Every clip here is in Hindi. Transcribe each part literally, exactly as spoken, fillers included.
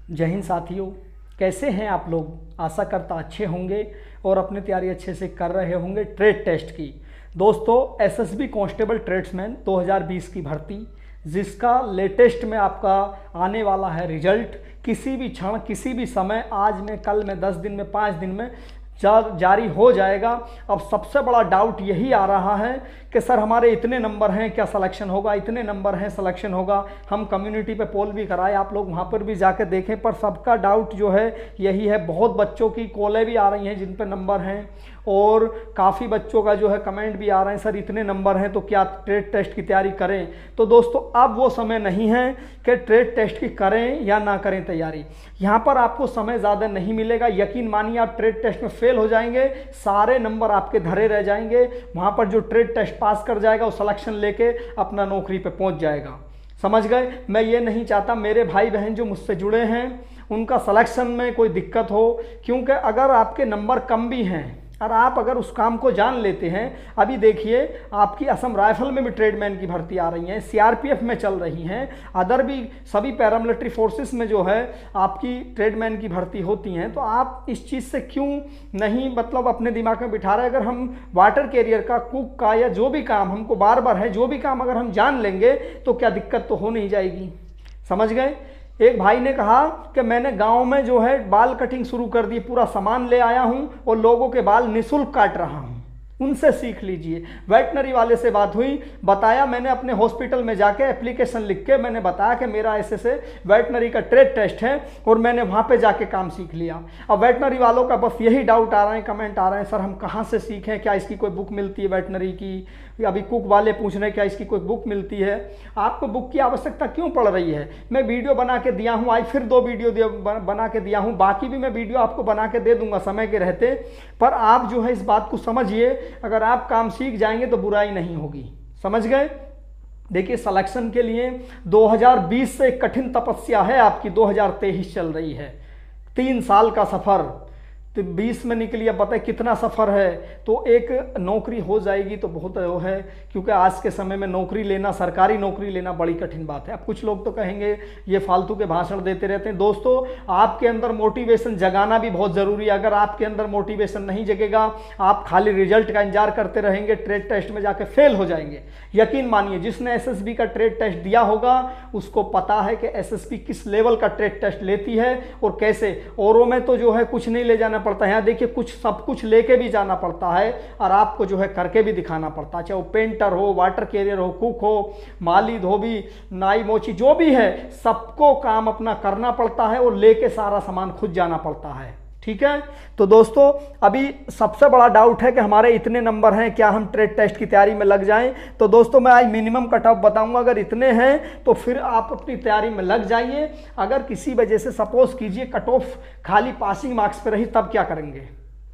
जय हिंद साथियों, कैसे हैं आप लोग। आशा करता अच्छे होंगे और अपनी तैयारी अच्छे से कर रहे होंगे ट्रेड टेस्ट की। दोस्तों, एसएसबी कांस्टेबल ट्रेड्समैन दो हज़ार बीस की भर्ती, जिसका लेटेस्ट में आपका आने वाला है रिजल्ट, किसी भी क्षण किसी भी समय, आज में, कल में, दस दिन में, पाँच दिन में जारी हो जाएगा। अब सबसे बड़ा डाउट यही आ रहा है कि सर हमारे इतने नंबर हैं, क्या सिलेक्शन होगा, इतने नंबर हैं सिलेक्शन होगा। हम कम्युनिटी पे पोल भी कराए, आप लोग वहाँ पर भी जाके देखें, पर सबका डाउट जो है यही है। बहुत बच्चों की कॉलें भी आ रही हैं जिन पे नंबर हैं, और काफ़ी बच्चों का जो है कमेंट भी आ रहे हैं, सर इतने नंबर हैं तो क्या ट्रेड टेस्ट की तैयारी करें। तो दोस्तों, अब वो समय नहीं है कि ट्रेड टेस्ट की करें या ना करें तैयारी। यहाँ पर आपको समय ज़्यादा नहीं मिलेगा। यकीन मानिए, आप ट्रेड टेस्ट में फेल हो जाएंगे, सारे नंबर आपके धरे रह जाएंगे। वहाँ पर जो ट्रेड टेस्ट पास कर जाएगा वो सिलेक्शन लेके अपना नौकरी पे पहुँच जाएगा। समझ गए। मैं ये नहीं चाहता मेरे भाई बहन जो मुझसे जुड़े हैं उनका सिलेक्शन में कोई दिक्कत हो, क्योंकि अगर आपके नंबर कम भी हैं और आप अगर उस काम को जान लेते हैं, अभी देखिए आपकी असम राइफल में भी ट्रेडमैन की भर्ती आ रही है, सीआरपीएफ में चल रही हैं, अदर भी सभी पैरामिलिट्री फोर्सेस में जो है आपकी ट्रेडमैन की भर्ती होती हैं। तो आप इस चीज़ से क्यों नहीं मतलब अपने दिमाग में बिठा रहे। अगर हम वाटर कैरियर का, कुक का, या जो भी काम हमको बार बार है, जो भी काम अगर हम जान लेंगे तो क्या दिक्कत तो हो नहीं जाएगी। समझ गए। एक भाई ने कहा कि मैंने गांव में जो है बाल कटिंग शुरू कर दी, पूरा सामान ले आया हूं और लोगों के बाल निःशुल्क काट रहा हूं, उनसे सीख लीजिए। वेटनरी वाले से बात हुई, बताया मैंने अपने हॉस्पिटल में जाके एप्लीकेशन लिख के मैंने बताया कि मेरा ऐसे से वेटनरी का ट्रेड टेस्ट है, और मैंने वहाँ पे जाके काम सीख लिया। अब वेटनरी वालों का बस यही डाउट आ रहे हैं, कमेंट आ रहे हैं, सर हम कहाँ से सीखें, क्या इसकी कोई बुक मिलती है वेटनरी की। अभी कुक वाले पूछ रहे हैं क्या इसकी कोई बुक मिलती है। आपको बुक की आवश्यकता क्यों पड़ रही है। मैं वीडियो बना के दिया हूँ, आज फिर दो वीडियो बना के दिया हूँ, बाकी भी मैं वीडियो आपको बना के दे दूंगा समय के रहते। पर आप जो है इस बात को समझिए, अगर आप काम सीख जाएंगे तो बुराई नहीं होगी। समझ गए। देखिए, सिलेक्शन के लिए दो हज़ार बीस से एक कठिन तपस्या है आपकी, दो हज़ार तेईस चल रही है, तीन साल का सफ़र। तो बीस में निकली, अब बताए कितना सफ़र है। तो एक नौकरी हो जाएगी तो बहुत वो है, क्योंकि आज के समय में नौकरी लेना, सरकारी नौकरी लेना बड़ी कठिन बात है। अब कुछ लोग तो कहेंगे ये फालतू के भाषण देते रहते हैं। दोस्तों, आपके अंदर मोटिवेशन जगाना भी बहुत ज़रूरी है। अगर आपके अंदर मोटिवेशन नहीं जगेगा, आप खाली रिजल्ट का इंतजार करते रहेंगे, ट्रेड टेस्ट में जाके फेल हो जाएंगे। यकीन मानिए, जिसने एसएसबी का ट्रेड टेस्ट दिया होगा उसको पता है कि एसएसबी किस लेवल का ट्रेड टेस्ट लेती है और कैसे। औरों में तो जो है कुछ नहीं ले जाना पड़ता है, यहाँ देखिए कुछ सब कुछ लेके भी जाना पड़ता है और आपको जो है करके भी दिखाना पड़ता है। चाहे वो पेंटर हो, वाटर कैरियर हो, कुक हो, माली, धोबी, नाई, मोची, जो भी है, सबको काम अपना करना पड़ता है और लेके सारा सामान खुद जाना पड़ता है। ठीक है। तो दोस्तों, अभी सबसे बड़ा डाउट है कि हमारे इतने नंबर हैं, क्या हम ट्रेड टेस्ट की तैयारी में लग जाएं। तो दोस्तों, मैं आज मिनिमम कट ऑफ बताऊंगा। अगर इतने हैं तो फिर आप अपनी तैयारी में लग जाइए। अगर किसी वजह से सपोज कीजिए कट ऑफ खाली पासिंग मार्क्स पे रही, तब क्या करेंगे।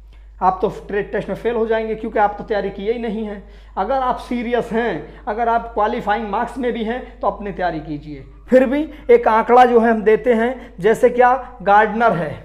आप तो ट्रेड टेस्ट में फेल हो जाएंगे, क्योंकि आप तो तैयारी किए ही नहीं है। अगर आप सीरियस हैं, अगर आप क्वालिफाइंग मार्क्स में भी हैं, तो अपनी तैयारी कीजिए। फिर भी एक आंकड़ा जो है हम देते हैं, जैसे क्या गार्डनर है,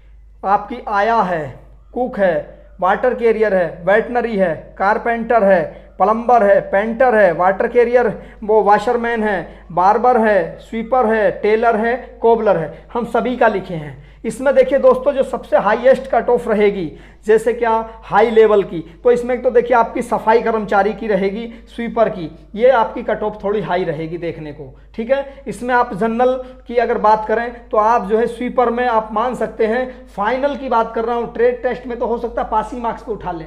आपकी आया है, कुक है, वाटर कैरियर है, वेटनरी है, कारपेंटर है, प्लम्बर है, पेंटर है, वाटर कैरियर वो वाशरमैन है, बार्बर है, स्वीपर है, टेलर है, कोबलर है, हम सभी का लिखे हैं। इसमें देखिए दोस्तों, जो सबसे हाईएस्ट कट ऑफ रहेगी, जैसे क्या हाई लेवल की, तो इसमें तो देखिए आपकी सफाई कर्मचारी की रहेगी, स्वीपर की, ये आपकी कट ऑफ थोड़ी हाई रहेगी देखने को। ठीक है। इसमें आप जनरल की अगर बात करें तो आप जो है स्वीपर में आप मान सकते हैं, फाइनल की बात कर रहा हूँ, ट्रेड टेस्ट में तो हो सकता है पासिंग मार्क्स को उठा लें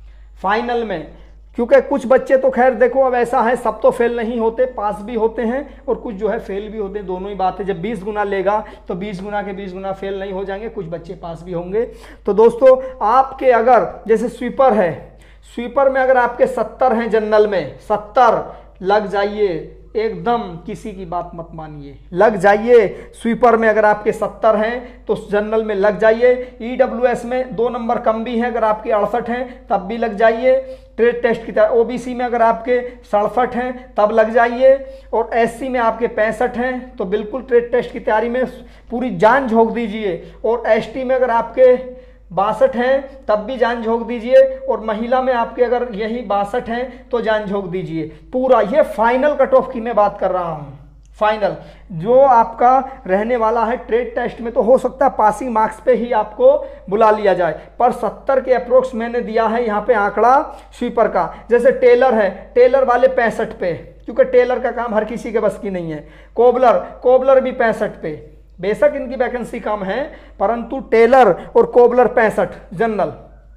फाइनल में, क्योंकि कुछ बच्चे तो खैर देखो अब ऐसा है, सब तो फेल नहीं होते, पास भी होते हैं, और कुछ जो है फेल भी होते हैं, दोनों ही बात है। जब बीस गुना लेगा तो बीस गुना के बीस गुना फेल नहीं हो जाएंगे, कुछ बच्चे पास भी होंगे। तो दोस्तों, आपके अगर जैसे स्वीपर है, स्वीपर में अगर आपके सत्तर हैं जनरल में, सत्तर लग जाइए, एकदम किसी की बात मत मानिए, लग जाइए। स्वीपर में अगर आपके सत्तर हैं तो जनरल में लग जाइए। ईडब्ल्यूएस में दो नंबर कम भी हैं, अगर आपके अड़सठ हैं तब भी लग जाइए ट्रेड टेस्ट की तरह। ओबीसी में अगर आपके सड़सठ हैं तब लग जाइए, और एससी में आपके पैंसठ हैं तो बिल्कुल ट्रेड टेस्ट की तैयारी में पूरी जान झोंक दीजिए। और एसटी में अगर आपके बासठ हैं तब भी जान झोंक दीजिए, और महिला में आपके अगर यही बासठ हैं तो जान झोंक दीजिए। पूरा ये फाइनल कट ऑफ की मैं बात कर रहा हूँ, फाइनल जो आपका रहने वाला है ट्रेड टेस्ट में, तो हो सकता है पासिंग मार्क्स पे ही आपको बुला लिया जाए, पर सत्तर के अप्रोक्स मैंने दिया है यहाँ पे आंकड़ा स्वीपर का। जैसे टेलर है, टेलर वाले पैंसठ पे, क्योंकि टेलर का काम हर किसी के बस की नहीं है। कोबलर कोबलर भी पैंसठ पे, बेशक इनकी वैकेंसी कम है, परंतु टेलर और कोबलर पैंसठ जनरल।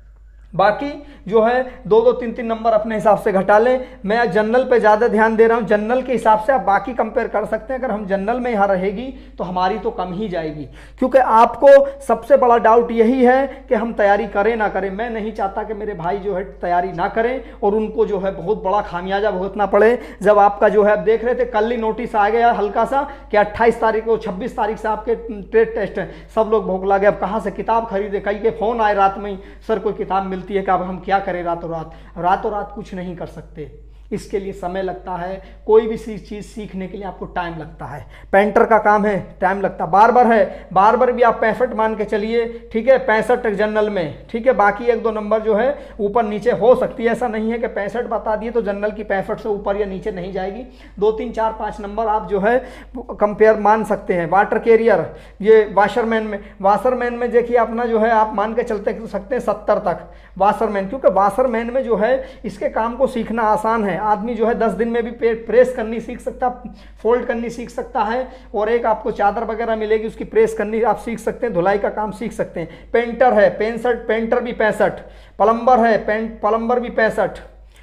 बाकी जो है दो दो तीन तीन नंबर अपने हिसाब से घटा लें। मैं जनरल पे ज़्यादा ध्यान दे रहा हूँ, जनरल के हिसाब से आप बाकी कंपेयर कर सकते हैं। अगर हम जनरल में यहाँ रहेगी तो हमारी तो कम ही जाएगी, क्योंकि आपको सबसे बड़ा डाउट यही है कि हम तैयारी करें ना करें। मैं नहीं चाहता कि मेरे भाई जो है तैयारी ना करें और उनको जो है बहुत बड़ा खामियाजा भुगतना पड़े। जब आपका जो है, आप देख रहे थे कल ही नोटिस आ गया हल्का सा कि अट्ठाईस तारीख को छब्बीस तारीख से आपके ट्रेड टेस्ट हैं, सब लोग भोगला गए। अब कहाँ से किताब खरीदे, कई के फ़ोन आए रात में ही, सर कोई किताब मिलती है कि अब हम क्या करें रातों रात। रातों रात कुछ नहीं कर सकते, इसके लिए समय लगता है। कोई भी चीज़ सीखने के लिए आपको टाइम लगता है। पेंटर का काम है, टाइम लगता है। बार्बर है, बार्बर भी आप पैंसठ मान के चलिए, ठीक है, पैंसठ जनरल में, ठीक है। बाकी एक दो नंबर जो है ऊपर नीचे हो सकती है, ऐसा नहीं है कि पैंसठ बता दिए तो जनरल की पैंसठ से ऊपर या नीचे नहीं जाएगी। दो तीन चार पाँच नंबर आप जो है कंपेयर मान सकते हैं। वाटर कैरियर, ये वाशरमैन में, वाशरमैन में देखिए अपना जो है आप मान के चलते सकते हैं सत्तर तक वाशरमैन, क्योंकि वाशरमैन में जो है इसके काम को सीखना आसान है। आदमी जो है दस दिन में भी प्रेस करनी सीख सकता, फोल्ड करनी सीख सकता है, और एक आपको चादर वगैरह मिलेगी उसकी प्रेस करनी आप सीख सकते हैं, धुलाई का काम सीख सकते हैं। पेंटर है, पैंसठ, पेंटर भी पैंसठ, प्लम्बर है, पेंट प्लम्बर भी पैंसठ,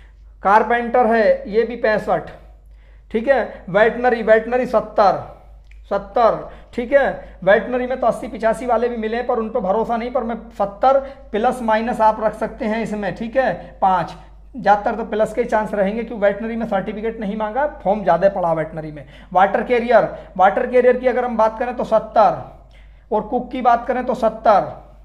कारपेंटर है ये भी पैंसठ, ठीक है। वेटनरी वेटनरी सत्तर सत्तर, ठीक है। वेटनरी में तो अस्सी पिचासी वाले भी मिले पर उन पर भरोसा नहीं, पर मैं सत्तर प्लस माइनस आप रख सकते हैं इसमें, ठीक है। पाँच ज़्यादातर तो प्लस के चांस रहेंगे, क्योंकि वेटनरी में सर्टिफिकेट नहीं मांगा, फॉर्म ज़्यादा पड़ा वेटनरी में। वाटर कैरियर, वाटर कैरियर की अगर हम बात करें तो सत्तर, और कुक की बात करें तो सत्तर,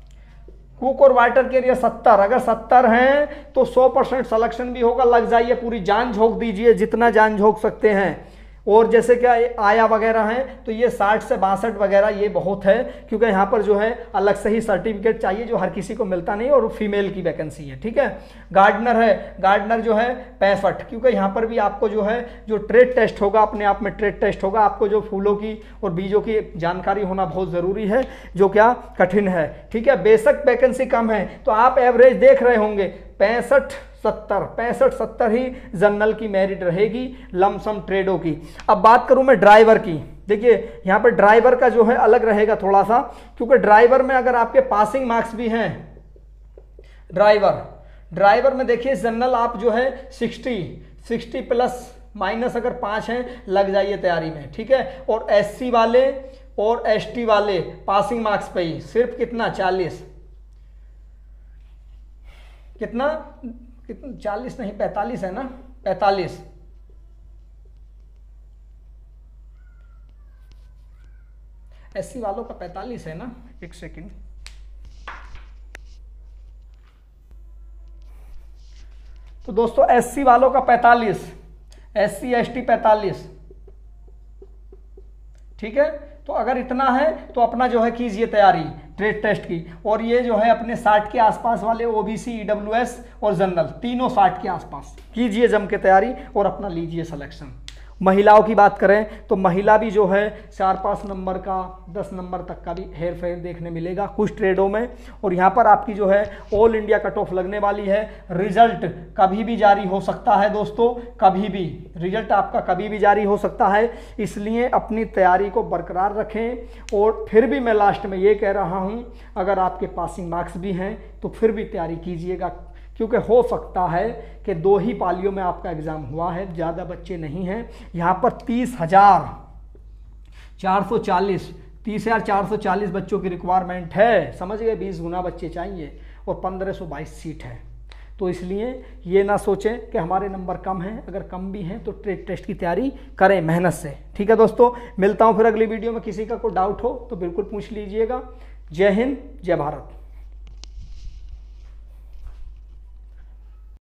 कुक और वाटर कैरियर सत्तर। अगर सत्तर हैं तो सौ परसेंट सलेक्शन भी होगा, लग जाइए, पूरी जान झोंक दीजिए जितना जान झोंक सकते हैं। और जैसे क्या आया वगैरह हैं तो ये साठ से बासठ वगैरह ये बहुत है, क्योंकि यहाँ पर जो है अलग से ही सर्टिफिकेट चाहिए जो हर किसी को मिलता नहीं, और फीमेल की वैकेंसी है, ठीक है। गार्डनर है, गार्डनर जो है पैंसठ, क्योंकि यहाँ पर भी आपको जो है जो ट्रेड टेस्ट होगा, अपने आप में ट्रेड टेस्ट होगा, आपको जो फूलों की और बीजों की जानकारी होना बहुत ज़रूरी है, जो क्या कठिन है, ठीक है। बेशक वैकेंसी कम है तो आप एवरेज देख रहे होंगे पैंसठ सत्तर, पैंसठ सत्तर ही जनरल की मेरिट रहेगी लमसम ट्रेडों की। अब बात करूं मैं ड्राइवर की, देखिए यहाँ पर ड्राइवर का जो है अलग रहेगा थोड़ा सा, क्योंकि ड्राइवर में अगर आपके पासिंग मार्क्स भी हैं, ड्राइवर ड्राइवर में देखिए जनरल आप जो है सिक्सटी सिक्सटी प्लस माइनस अगर पाँच हैं लग जाइए तैयारी में, ठीक है। और एससी वाले और एसटी वाले पासिंग मार्क्स पे ही सिर्फ कितना चालीस, कितना कितना चालीस नहीं पैंतालीस है ना, पैंतालीस, एससी वालों का पैंतालीस है ना, एक सेकंड, तो दोस्तों एससी वालों का पैंतालीस, एससी एसटी पैंतालीस, ठीक है। तो अगर इतना है तो अपना जो है कीजिए तैयारी ट्रेड टेस्ट की, और ये जो है अपने साठ के आसपास वाले ओबीसी, ईडब्ल्यूएस और जनरल तीनों साठ के आसपास कीजिए जम के तैयारी और अपना लीजिए सिलेक्शन। महिलाओं की बात करें तो महिला भी जो है चार पाँच नंबर का, दस नंबर तक का भी हेर फेर देखने मिलेगा कुछ ट्रेडों में। और यहाँ पर आपकी जो है ऑल इंडिया कट ऑफ लगने वाली है। रिजल्ट कभी भी जारी हो सकता है दोस्तों, कभी भी रिजल्ट आपका कभी भी जारी हो सकता है, इसलिए अपनी तैयारी को बरकरार रखें। और फिर भी मैं लास्ट में ये कह रहा हूँ, अगर आपके पासिंग मार्क्स भी हैं तो फिर भी तैयारी कीजिएगा, क्योंकि हो सकता है कि दो ही पालियों में आपका एग्ज़ाम हुआ है, ज़्यादा बच्चे नहीं हैं। यहाँ पर तीस हजार चार सौ चालीस तीस हजार चार सौ चालीस बच्चों की रिक्वायरमेंट है, समझ गए, बीस गुना बच्चे चाहिए और पंद्रह सौ बाईस सीट है। तो इसलिए ये ना सोचें कि हमारे नंबर कम हैं, अगर कम भी हैं तो ट्रेड टेस्ट की तैयारी करें मेहनत से, ठीक है दोस्तों। मिलता हूँ फिर अगली वीडियो में, किसी का कोई डाउट हो तो बिल्कुल पूछ लीजिएगा। जय हिंद, जय भारत।